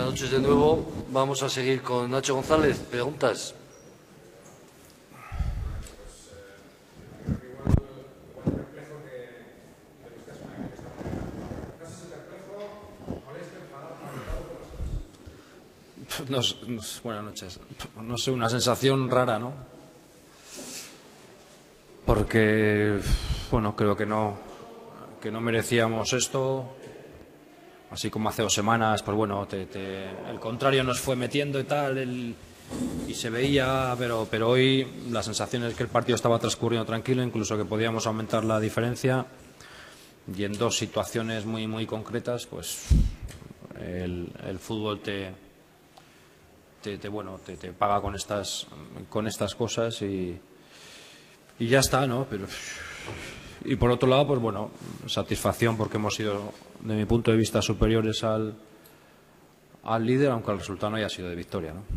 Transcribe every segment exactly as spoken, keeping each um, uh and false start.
noches de nuevo. Vamos a seguir con Nacho González. Preguntas. No, no, buenas noches. No sé, una sensación rara, ¿no? Porque, bueno, creo que no, que no merecíamos esto. Así como hace dos semanas, pues bueno, te, te, el contrario nos fue metiendo y tal, el, y se veía, pero, pero hoy la sensación es que el partido estaba transcurriendo tranquilo, incluso que podíamos aumentar la diferencia. Y en dos situaciones muy, muy concretas, pues el, el fútbol te, te, te, bueno, te, te paga con estas, con estas cosas y, y ya está, ¿no? Pero, y por otro lado, pues bueno, satisfacción porque hemos sido, de mi punto de vista, superiores al, al líder, aunque el resultado no haya sido de victoria, ¿no?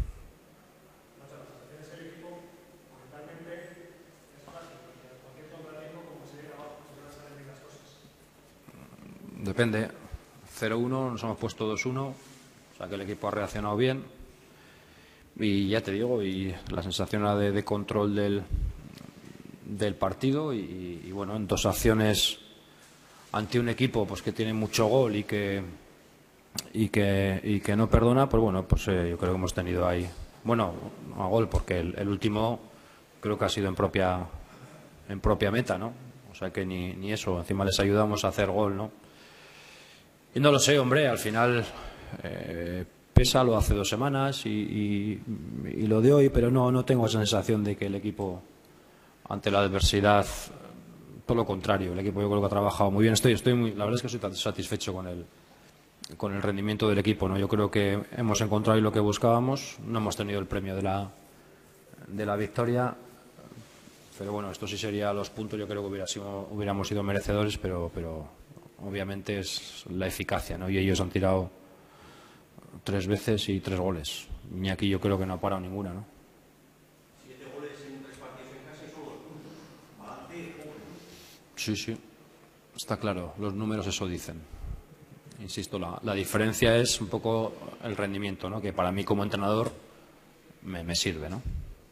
Depende. cero uno, nos hemos puesto dos uno, o sea que el equipo ha reaccionado bien. Y ya te digo, y la sensación era de, de control del, del partido y, y bueno, en dos acciones ante un equipo pues que tiene mucho gol y que y que, y que no perdona, pues bueno, pues eh, yo creo que hemos tenido ahí, bueno, a gol, porque el, el último creo que ha sido en propia en propia meta, ¿no? O sea que ni, ni eso, encima les ayudamos a hacer gol, ¿no? Y no lo sé, hombre, al final eh, pesa lo hace dos semanas y, y, y lo de hoy, pero no, no tengo esa sensación de que el equipo ante la adversidad, todo lo contrario, el equipo yo creo que ha trabajado muy bien. Estoy, estoy muy, la verdad es que estoy satisfecho con el, con el rendimiento del equipo, ¿no? Yo creo que hemos encontrado ahí lo que buscábamos, no hemos tenido el premio de la, de la victoria, pero bueno, esto sí sería los puntos, yo creo que hubiera sido, hubiéramos sido merecedores, pero, pero obviamente es la eficacia, ¿no? Y ellos han tirado tres veces y tres goles. Y aquí yo creo que no ha parado ninguna, ¿no? Siete goles en tres partidos en casa y solo dos puntos. Balance, joven. Sí, sí, está claro, los números eso dicen. Insisto, la, la diferencia es un poco el rendimiento, ¿no? Que para mí como entrenador me, me sirve, ¿no?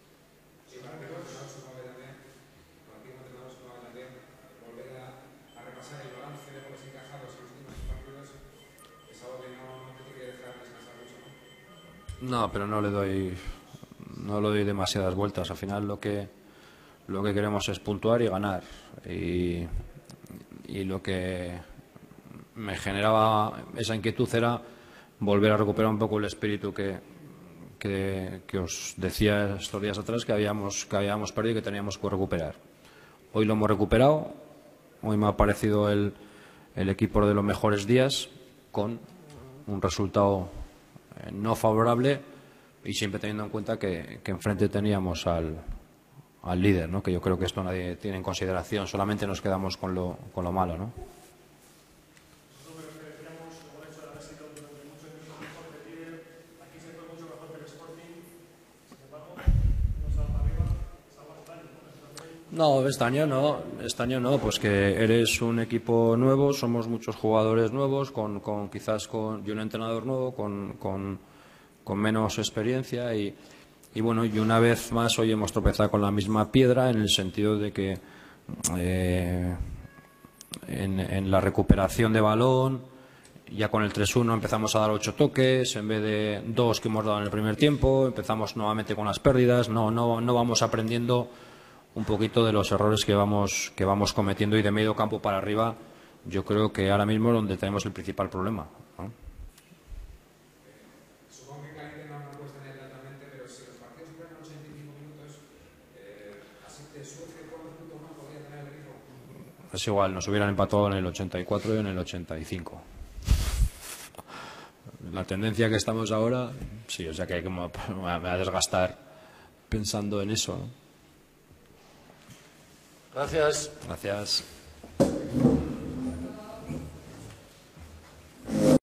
No, pero no le doy no le doy demasiadas vueltas. Al final lo que lo que queremos es puntuar y ganar. Y, y lo que me generaba esa inquietud era volver a recuperar un poco el espíritu que, que, que os decía estos días atrás que habíamos, que habíamos perdido y que teníamos que recuperar. Hoy lo hemos recuperado, hoy me ha parecido el, el equipo de los mejores días, con un resultado no favorable y siempre teniendo en cuenta que, que enfrente teníamos al, al líder, ¿no? Que yo creo que esto nadie tiene en consideración, solamente nos quedamos con lo, con lo malo, ¿no? No, este año no, este año no, pues que eres un equipo nuevo, somos muchos jugadores nuevos, con, con quizás con y un entrenador nuevo, con, con, con menos experiencia y, y bueno, y una vez más hoy hemos tropezado con la misma piedra en el sentido de que eh, en, en la recuperación de balón, ya con el tres uno empezamos a dar ocho toques en vez de dos que hemos dado en el primer tiempo, empezamos nuevamente con las pérdidas, no, no, no vamos aprendiendo un poquito de los errores que vamos que vamos cometiendo y de medio campo para arriba yo creo que ahora mismo es donde tenemos el principal problema, ¿no? Supongo que Caliente no nos cuesta inmediatamente, pero si los partidos duran ochenta y cinco minutos, eh, así te surge cuántos puntos más podría tener el equipo. Es igual, nos hubieran empatado en el ochenta y cuatro y en el ochenta y cinco. La tendencia que estamos ahora, sí, o sea que hay que me va a desgastar pensando en eso, ¿no? Gracias. Gracias.